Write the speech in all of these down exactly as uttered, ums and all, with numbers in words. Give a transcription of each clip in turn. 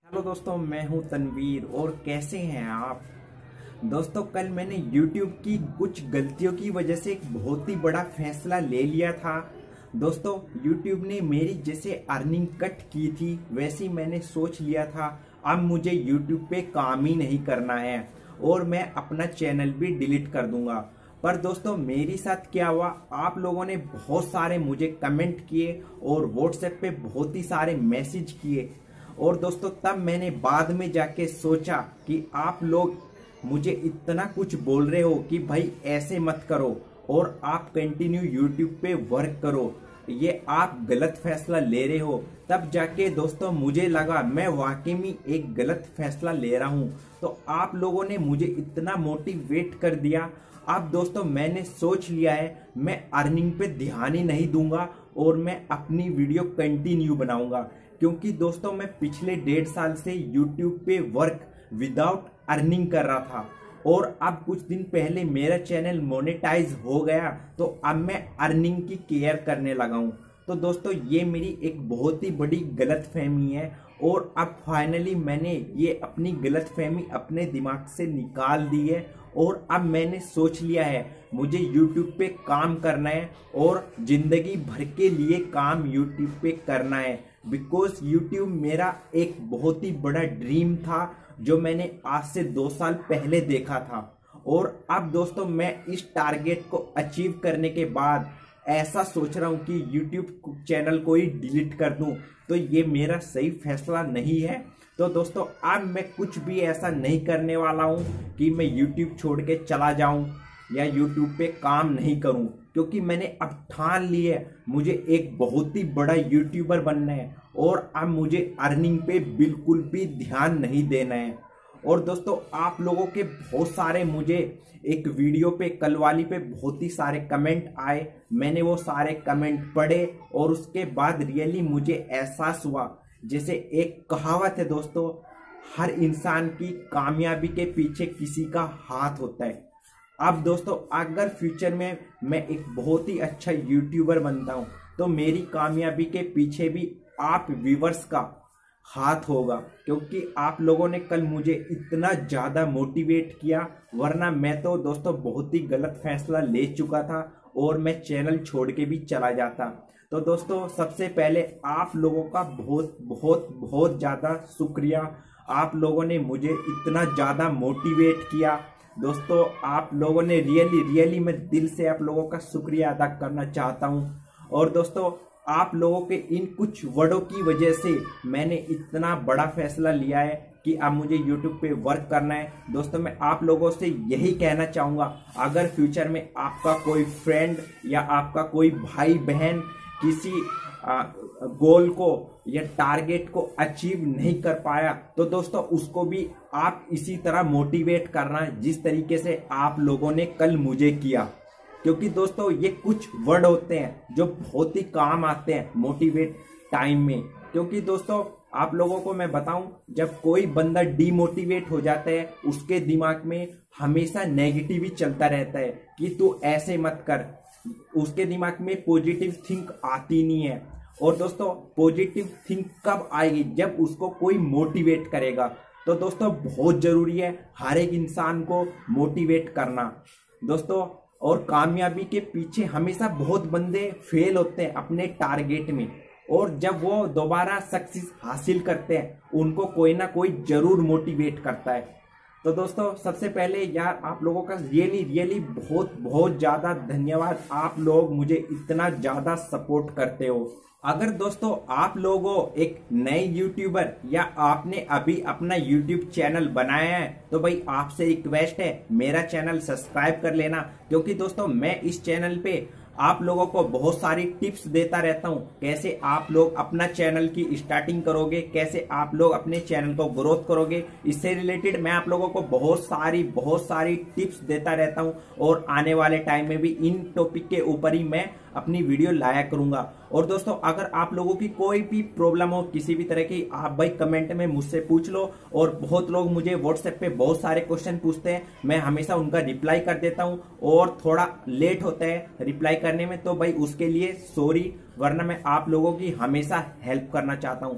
Hello दोस्तों, मैं हूं तनवीर और कैसे हैं आप। दोस्तों, कल मैंने YouTube की कुछ गलतियों की वजह से एक बहुत ही बड़ा फैसला ले लिया था। दोस्तों, YouTube ने मेरी जैसे अर्निंग कट की थी वैसे ही मैंने सोच लिया था अब मुझे YouTube पे काम ही नहीं करना है और मैं अपना चैनल भी डिलीट कर दूंगा। पर दोस्तों, मेरे साथ क्या हुआ, आप लोगों ने बहुत सारे मुझे कमेंट किए और WhatsApp पे बहुत ही सारे मैसेज किए। और दोस्तों, तब मैंने बाद में जाके सोचा कि आप लोग मुझे इतना कुछ बोल रहे हो कि भाई ऐसे मत करो और आप कंटिन्यू यूट्यूब पे वर्क करो, ये आप गलत फैसला ले रहे हो। तब जाके दोस्तों मुझे लगा मैं वाकई में एक गलत फैसला ले रहा हूं। तो आप लोगों ने मुझे इतना मोटिवेट कर दिया। अब दोस्तों मैंने सोच लिया है मैं अर्निंग पे ध्यान ही नहीं दूंगा और मैं अपनी वीडियो कंटिन्यू बनाऊंगा, क्योंकि दोस्तों मैं पिछले डेढ़ साल से यूट्यूब पे वर्क विदाउट अर्निंग कर रहा था और अब कुछ दिन पहले मेरा चैनल मोनेटाइज हो गया तो अब मैं अर्निंग की केयर करने लगा हूं। तो दोस्तों, ये मेरी एक बहुत ही बड़ी गलतफहमी है और अब फाइनली मैंने ये अपनी गलतफहमी अपने दिमाग से निकाल दी है और अब मैंने सोच लिया है मुझे YouTube पे काम करना है और जिंदगी भर के लिए काम YouTube पे करना है। बिकॉज YouTube मेरा एक बहुत ही बड़ा ड्रीम था जो मैंने आज से दो साल पहले देखा था और अब दोस्तों मैं इस टारगेट को अचीव करने के बाद ऐसा सोच रहा हूं कि YouTube चैनल को ही डिलीट कर दूं। तो ये मेरा सही फैसला नहीं है। तो दोस्तों, अब मैं कुछ भी ऐसा नहीं करने वाला हूं कि मैं YouTube छोड़ के चला जाऊं या YouTube पे काम नहीं करूं, क्योंकि मैंने अब ठान ली है मुझे एक बहुत ही बड़ा यूट्यूबर बनना है और अब मुझे अर्निंग पे बिल्कुल भी ध्यान नहीं देना है। और दोस्तों, आप लोगों के बहुत सारे मुझे एक वीडियो पे कल वाली पे बहुत ही सारे कमेंट आए, मैंने वो सारे कमेंट पढ़े और उसके बाद रियली मुझे एहसास हुआ, जैसे एक कहावत है दोस्तों, हर इंसान की कामयाबी के पीछे किसी का हाथ होता है। अब दोस्तों, अगर फ्यूचर में मैं एक बहुत ही अच्छा यूट्यूबर बनता हूं तो मेरी कामयाबी के पीछे भी आप व्यूवर्स का हाथ होगा, क्योंकि आप लोगों ने कल मुझे इतना ज्यादा मोटिवेट किया, वरना मैं तो दोस्तों बहुत ही गलत फैसला ले चुका था और मैं चैनल छोड़ के भी चला जाता। तो दोस्तों, सबसे पहले आप लोगों का बहुत बहुत बहुत ज्यादा शुक्रिया। आप लोगों ने मुझे इतना ज्यादा मोटिवेट किया। दोस्तों, आप लोगों ने रियली रियली मैं दिल से आप लोगों का शुक्रिया अदा करना चाहता हूं। और दोस्तों, आप लोगों के इन कुछ वर्डों की वजह से मैंने इतना बड़ा फैसला लिया है कि अब मुझे YouTube पे वर्क करना है। दोस्तों, मैं आप लोगों से यही कहना चाहूंगा, अगर फ्यूचर में आपका कोई फ्रेंड या आपका कोई भाई बहन किसी आ, गोल को या टारगेट को अचीव नहीं कर पाया तो दोस्तों उसको भी आप इसी तरह मोटिवेट करना जिस तरीके से आप लोगों ने कल मुझे किया, क्योंकि दोस्तों ये कुछ वर्ड होते हैं जो बहुत ही काम आते हैं मोटिवेट टाइम में। क्योंकि दोस्तों, आप लोगों को मैं बताऊं, जब कोई बंदा डीमोटिवेट हो जाता है उसके दिमाग में हमेशा नेगेटिव ही चलता रहता है कि तू ऐसे मत कर, उसके दिमाग में पॉजिटिव थिंक आती नहीं है। और दोस्तों, पॉजिटिव थिंक कब आएगी, जब उसको कोई मोटिवेट करेगा। तो दोस्तों, बहुत जरूरी है हर एक इंसान को मोटिवेट करना दोस्तों। और कामयाबी के पीछे हमेशा बहुत बंदे फेल होते हैं अपने टारगेट में, और जब वो दोबारा सक्सेस हासिल करते हैं उनको कोई ना कोई जरूर मोटिवेट करता है। तो दोस्तों, सबसे पहले यार आप लोगों का रियली रियली बहुत बहुत ज्यादा धन्यवाद। आप लोग मुझे इतना ज्यादा सपोर्ट करते हो। अगर दोस्तों आप लोगों एक नए यूट्यूबर या आपने अभी अपना यूट्यूब चैनल बनाया है तो भाई आपसे रिक्वेस्ट है मेरा चैनल सब्सक्राइब कर लेना, क्योंकि दोस्तों मैं इस चैनल पे आप लोगों को बहुत सारी टिप्स देता रहता हूं, कैसे आप लोग अपना चैनल की स्टार्टिंग करोगे, कैसे आप लोग अपने चैनल को ग्रोथ करोगे। इससे रिलेटेड मैं आप लोगों को बहुत सारी बहुत सारी टिप्स देता रहता हूं और आने वाले टाइम में भी इन टॉपिक के ऊपर ही मैं अपनी वीडियो लाया करूंगा। और दोस्तों, अगर आप लोगों की कोई भी प्रॉब्लम हो किसी भी तरह की, आप भाई कमेंट में मुझसे पूछ लो। और बहुत लोग मुझे व्हाट्सएप पे बहुत सारे क्वेश्चन पूछते हैं, मैं हमेशा उनका रिप्लाई कर देता हूं और थोड़ा लेट होता है रिप्लाई करने में, तो भाई उसके लिए सॉरी, वरना मैं आप लोगों की हमेशा हेल्प करना चाहता हूं।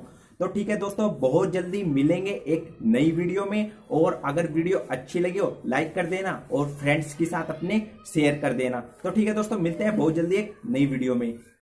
तो ठीक है दोस्तों, बहुत जल्दी मिलेंगे एक नई वीडियो में। और अगर वीडियो अच्छी लगी हो लाइक कर देना और फ्रेंड्स के साथ अपने शेयर कर देना। तो ठीक है दोस्तों, मिलते हैं बहुत जल्दी एक नई वीडियो में।